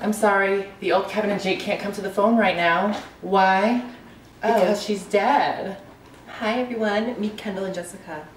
I'm sorry, the old Kevin and Jake can't come to the phone right now. Why? Because she's dead. Hi everyone, meet Kendall and Jessica.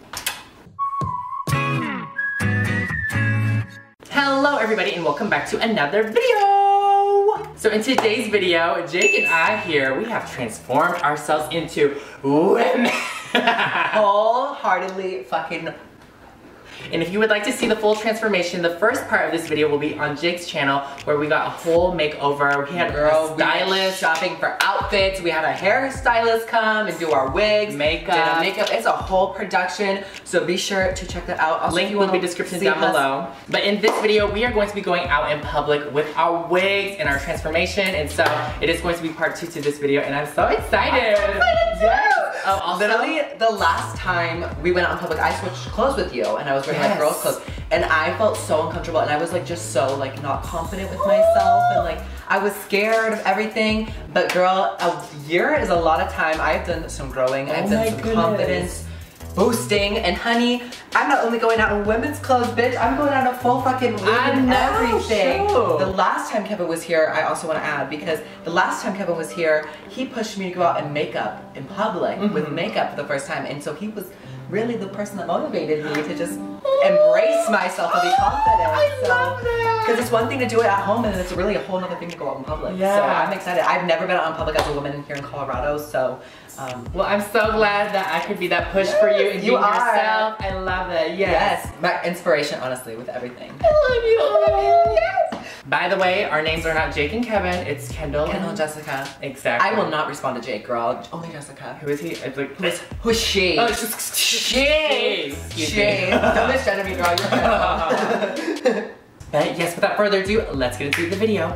Hello everybody and welcome back to another video! So in today's video, Jake and I here, we have transformed ourselves into women. Wholeheartedly fucking. And if you would like to see the full transformation, the first part of this video will be on Jake's channel where we got a whole makeover. We had a stylist shopping for outfits. We had a hairstylist come and do our wigs, makeup. It's a whole production, so be sure to check that out. Also, link will be in the description down below. But in this video, we are going to be going out in public with our wigs and our transformation, and so it is going to be part 2 to this video, and I'm so excited. Yes. Also, literally, the last time we went out in public, I switched clothes with you, and I was wearing like girls' clothes, and I felt so uncomfortable, and I was like just so like not confident with myself, and like I was scared of everything. But girl, a year is a lot of time. I've done some growing. I've done some confidence boosting, and honey, I'm not only going out in women's clothes, bitch. I'm going out in a full fucking wig and everything. Sure. The last time Kevin was here, I also want to add, because the last time Kevin was here, he pushed me to go out in makeup in public with makeup for the first time, and so he was really the person that motivated me to just embrace myself and be confident. I love that. Because it's one thing to do it at home, and it's really a whole other thing to go out in public. Yeah. So I'm excited. I've never been out in public as a woman here in Colorado, so. Well, I'm so glad that I could be that push for you and you yourself. I love it. Yes. My inspiration, honestly, with everything. I love you. Yes. By the way, our names are not Jake and Kevin. It's Kendall and Jessica. Exactly. I will not respond to Jake, girl. Only Jessica. Who is he? It's like, who's she? Oh, it's just she. She. Don't misgender me, girl. You're But yes, without further ado, let's get into the video.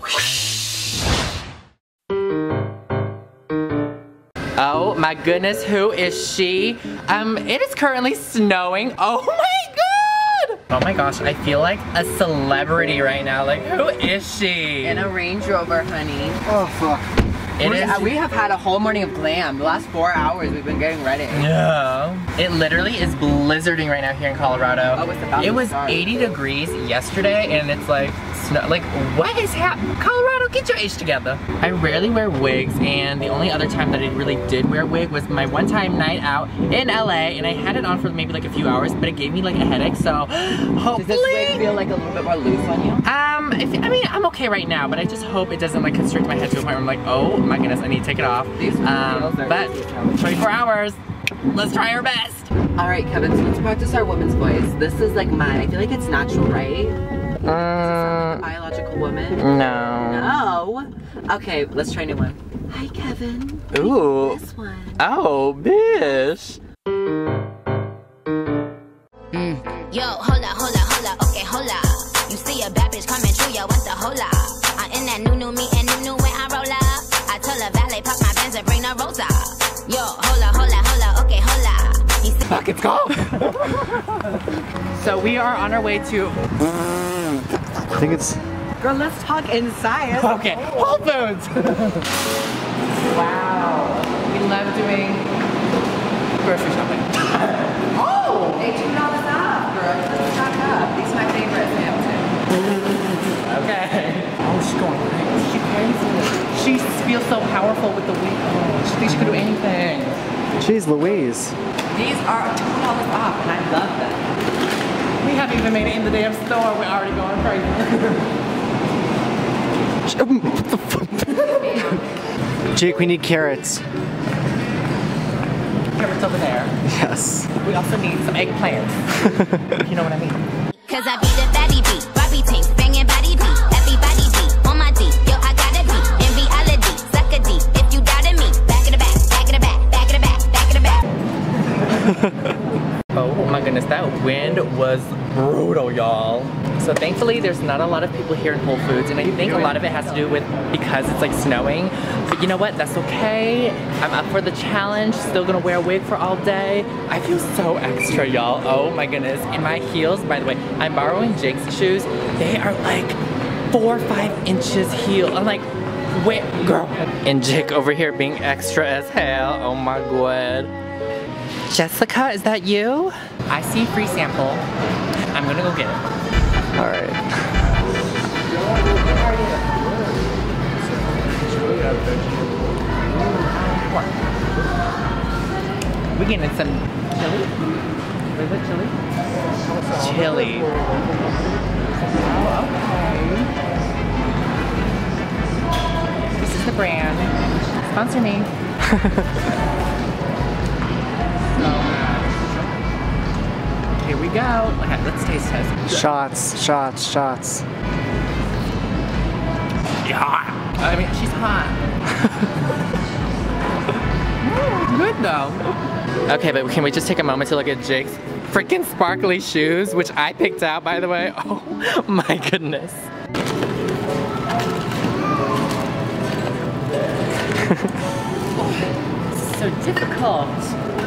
Oh my goodness, who is she? It is currently snowing. Oh my god! Oh my gosh, I feel like a celebrity right now. Like, who is she? in a Range Rover, honey. Oh fuck. We have had a whole morning of glam. The last 4 hours we've been getting ready. Yeah. It literally is blizzarding right now here in Colorado. Oh, it's about It to was start. 80 degrees yesterday and it's like snow. Like, what is happening? Colorado, get your H together. I rarely wear wigs, and the only other time that I really did wear a wig was my one time night out in LA, and I had it on for maybe like a few hours, but it gave me like a headache, so hopefully. Does this wig feel like a little bit more loose on you? I mean, I'm okay right now, but I just hope it doesn't like constrict my head to a point where I'm like, oh my goodness, I need to take it off. But 24 hours, let's try our best. All right, Kevin, so let's practice our woman's voice. This is like mine. I feel like it's natural, right? Does it sound like a biological woman? No. No? Okay, let's try a new one. Hi, Kevin. Ooh. This one. Oh, bish. Yo, hola, okay, hola. You see a bad bitch coming through, yo, what's the hola? I'm in that new me and new when I roll up. I tell a valet, pop my Benz and bring the rosa. Yo, hola, okay, hola. Fuck, it's cold. So we are on our way to... I think it's... Girl, let's talk inside. Okay, Whole Foods. Wow. We love doing grocery shopping. Oh! They $2 off, girl. Let's stock up. These are my favorites, Hampton. Okay. Oh, she's going crazy. She's crazy. She feels so powerful with the wig. Oh, she thinks she could do anything. Jeez Louise. These are $2 off, and I love them. We haven't even made it in the damn store. We're already going crazy. What the fuck? Jake, we need carrots. Carrots over there. Yes. We also need some eggplants. You know what I mean? Cause I be the baddie beat, Bobby Tinks, banging body beat, everybody beat, on my D, yo, I gotta be, in reality, suck a D, if you doubted me, back in the back, back in the back, back in the back, back in the back. Oh my goodness, that wind was brutal, y'all. So thankfully there's not a lot of people here in Whole Foods, and I think a lot of it has to do with because it's like snowing. But you know what, that's okay. I'm up for the challenge, still gonna wear a wig for all day. I feel so extra, y'all. Oh my goodness. And my heels, by the way, I'm borrowing Jake's shoes. They are like 4 or 5 inches heel. I'm like, wait, girl. And Jake over here being extra as hell. Oh my god. Jessica, is that you? I see free sample. I'm gonna go get it. All right. We getting some chili? Wait, what chili? Chili. Oh, okay. This is the brand. Sponsor me. Here we go. Okay, let's taste test. Shots, shots, shots. Yeah. I mean, she's hot. Good though. Okay, but can we just take a moment to look at Jake's freaking sparkly shoes, which I picked out, by the way. Oh my goodness. This is so difficult.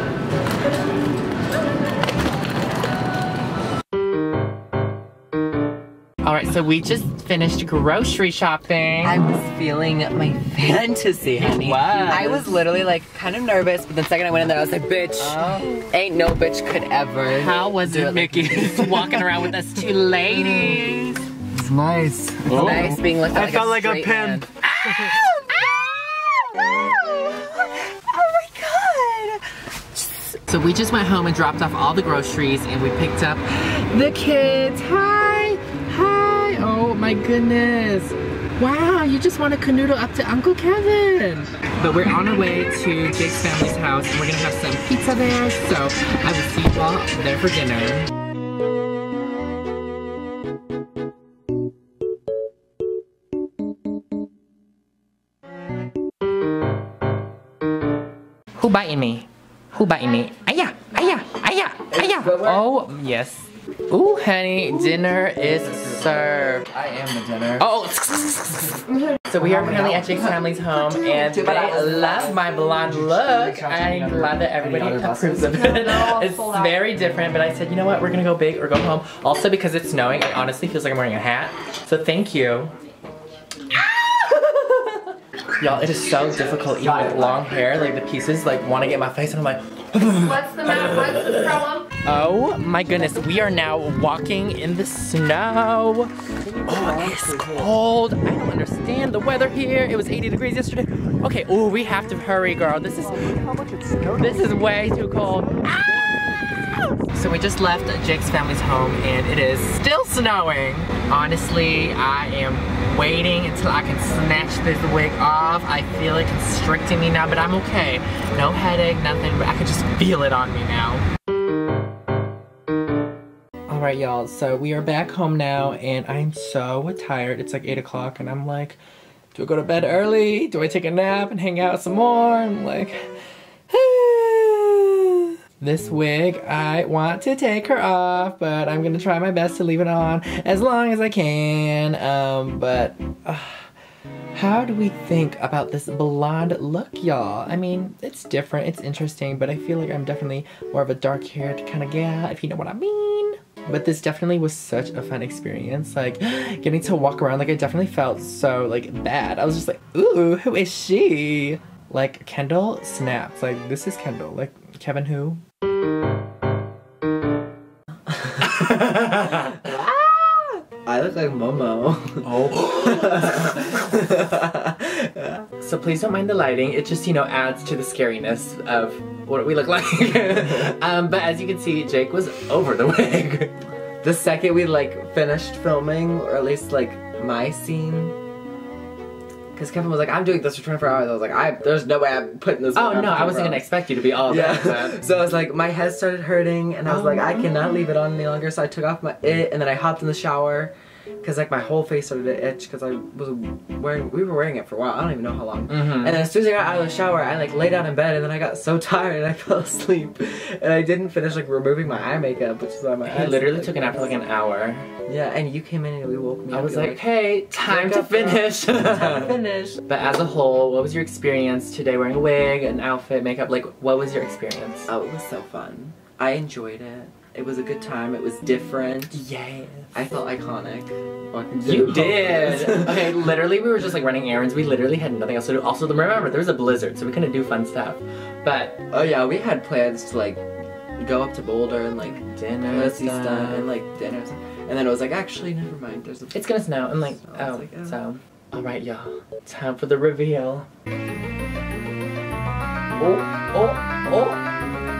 Alright, so we just finished grocery shopping. I was feeling my fantasy, honey. I was literally like kind of nervous, but the second I went in there, I was like, bitch, ain't no bitch could ever. How was it, Mickey? Walking around with us two ladies. It's nice. It's nice being looked at I felt like a pimp. So we just went home and dropped off all the groceries and we picked up the kids. Hi! Hi! Oh my goodness. Wow, you just want to canoodle up to Uncle Kevin. But we're on our way to Jake's family's house and we're gonna have some pizza there. So I will see you all there for dinner. Who biting me? Who biting me? Aya! Aya! Aya! Aya! Oh, yes. Ooh, honey, dinner is served. I am the dinner. Oh! So we are currently at Jake's family's home and they love my blonde look. I'm glad that everybody approves of it. It's very different, but I said, you know what? We're gonna go big or go home. Also, because it's snowing, it honestly feels like I'm wearing a hat. So thank you. Y'all, it is so difficult even with long hair. Like the pieces like want to get in my face and I'm like, What's the matter? What's the problem? oh my goodness, we are now walking in the snow. Oh, it's cold. I don't understand the weather here. It was 80 degrees yesterday. Okay, oh, we have to hurry, girl. This is way too cold. Ah! So we just left Jake's family's home and it is still snowing. Honestly, I am waiting until I can snatch this wig off. I feel it constricting me now, but I'm okay. No headache, nothing, but I can just feel it on me now. Alright y'all, so we are back home now and I'm so tired. It's like 8 o'clock and I'm like, do I go to bed early? Do I take a nap and hang out some more? I'm like, this wig, I want to take her off, but I'm gonna try my best to leave it on as long as I can. How do we think about this blonde look, y'all? I mean, it's different, it's interesting, but I feel like I'm definitely more of a dark-haired kind of gal, if you know what I mean. But this definitely was such a fun experience, like getting to walk around. Like I definitely felt so like bad. I was just like, ooh, who is she? Like Kendall snaps. Like this is Kendall. Like Kevin who? I look like Momo. Oh. So please don't mind the lighting. It just, you know, adds to the scariness of what we look like. But as you can see, Jake was over the wig. The second we like finished filming, or at least like my scene, because Kevin was like, I'm doing this for 24 hours. I was like, there's no way I'm putting this on. Oh no, I wasn't gonna expect you to be all that. So I was like, my head started hurting and I was like, I cannot leave it on any longer. So I took off and then I hopped in the shower. Cause like my whole face started to itch because we were wearing it for a while. I don't even know how long. And then as soon as I got out of the shower, I like lay down in bed and then I got so tired and I fell asleep. And I didn't finish like removing my eye makeup, which is why my eyes literally took a nap for like an hour. Yeah, and you came in and we woke me up. I was like, hey, time to finish. Time to finish. But as a whole, what was your experience today wearing a wig, an outfit, makeup? Like, what was your experience? Oh, it was so fun. I enjoyed it. It was a good time. It was different. Yes. I felt iconic. You did. Okay, literally we were just like running errands. We literally had nothing else to do. Also, remember, there was a blizzard, so we couldn't do fun stuff. But oh yeah, we had plans to like go up to Boulder and like dinner stuff and like dinner. And then it was like, actually, never mind. It's gonna snow. I'm like, so. All right, y'all. Time for the reveal. Oh.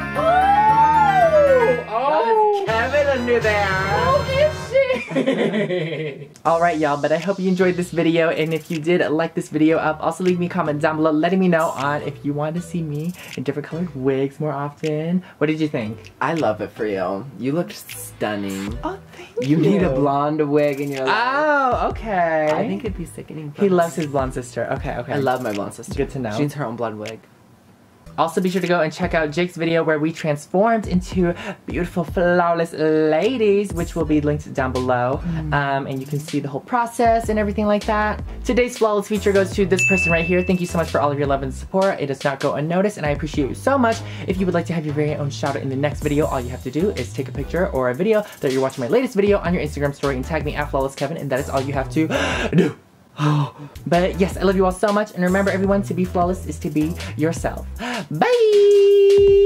Oh, Kevin under there. Who is she? Alright y'all, but I hope you enjoyed this video, and if you did like this video up, also leave me a comment down below letting me know on if you want to see me in different colored wigs more often. What did you think? I love it for you. You look stunning. Oh, thank You need a blonde wig in your life. Oh, okay. I think it'd be sickening. He loves his blonde sister. Okay, okay. I love my blonde sister. Good to know. She needs her own blonde wig. Also, be sure to go and check out Jake's video where we transformed into beautiful, flawless ladies, which will be linked down below. And you can see the whole process and everything like that. Today's flawless feature goes to this person right here. Thank you so much for all of your love and support. It does not go unnoticed, and I appreciate you so much. If you would like to have your very own shout out in the next video, all you have to do is take a picture or a video that you're watching my latest video on your Instagram story and tag me at FlawlessKevin, and that is all you have to do. But yes, I love you all so much, and remember everyone, to be flawless is to be yourself. Bye!